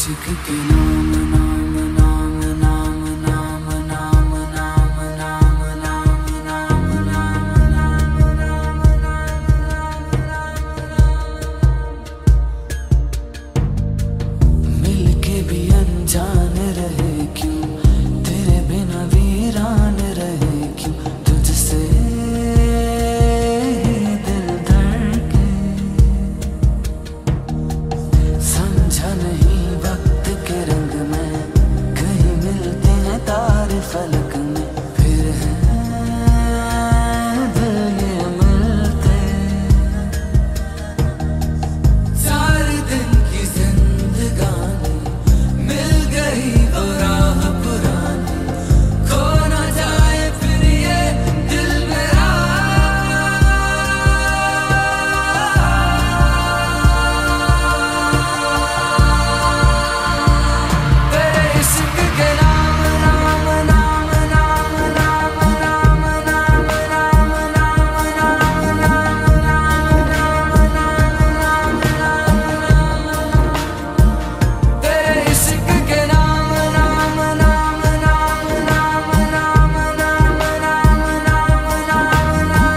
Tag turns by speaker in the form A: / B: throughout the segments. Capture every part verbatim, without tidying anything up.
A: इश्क के नाम नाम नाम नाम नाम नाम नाम नाम नाम नाम नाम नाम मिल के भी अनजान रहे क्यों, तेरे बिना वीरान रहे क्यों, तुझसे दिल धड़के समझा नहीं वक्त के रंग में, कहीं मिलते हैं तारे फलक में, फिर हैं दिल ये मिलते। सारे दिन की जिंदगानी मिल गई वो राह पुरानी, खो ना जाए फिर ये दिल मेरा। तेरे इश्क के नाम नाम नाम नाम नाम नाम नाम नाम नाम नाम नाम नाम नाम तेरे इश्क के नाम नाम नाम नाम नाम नाम नाम नाम नाम नाम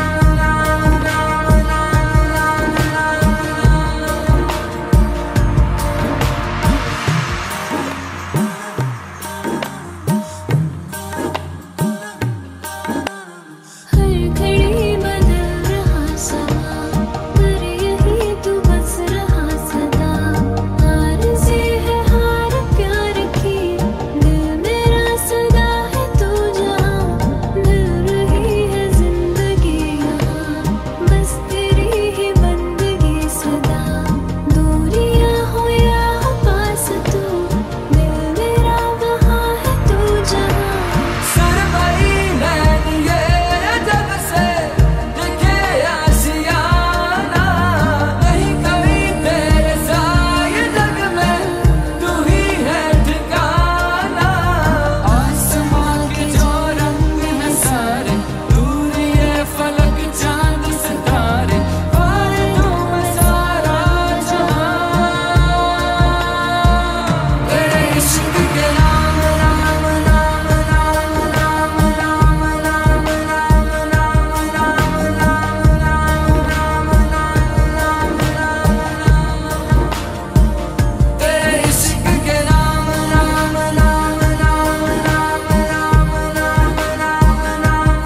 B: हर घड़ी बदल रहा समा, पर यही तू बस रहा सदा। हार से है हार प्यार की, दिल मेरा सदा है तू जहाँ, मिल रही है जिंदगी यहाँ, बस तेरी ही बंदगी सदा। दूरियां हो या हो पास तू, दिल मेरा वहाँ है तू जहाँ।
A: सरमई नैन ये जब से दिखे आशियाना, नहीं कोई तेरे साए जग में, तू ही है ठिकाना। आसमां के जो रंग हैं सारे, दूर ये फलक चांद सितारे, पार तू मैं सारा जहां। तेरे इश्क के नाम नाम नाम नाम नाम नाम नाम नाम नाम नाम नाम नाम नाम तेरे इश्क के नाम नाम नाम नाम नाम नाम नाम नाम नाम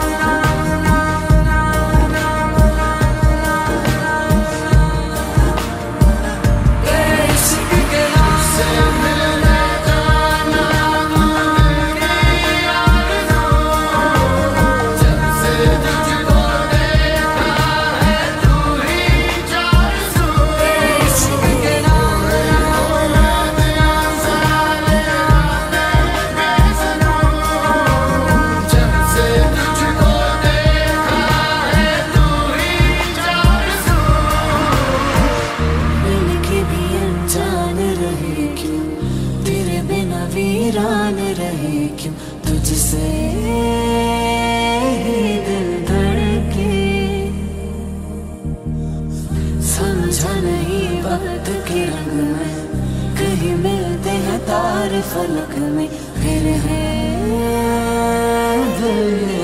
A: तेरे इश्क के नाम से मिलने जाना मेरी आरज़ू, जब से तुझको देखा है तू ही आरज़ू। तेरे इश्क के नाम नाम नाम नाम साले आते मैं सुनूं, जब से तुझको देखा है तू ही आरज़ू।
B: मिल के भी अनजान रहे क्यों, तेरे बिना वीरान रहे क्यों, तुझसे दिल धड़के समझा नहीं वक्त के रंग में, कहीं मिलते हैं तारे फलक में, फिर है दिल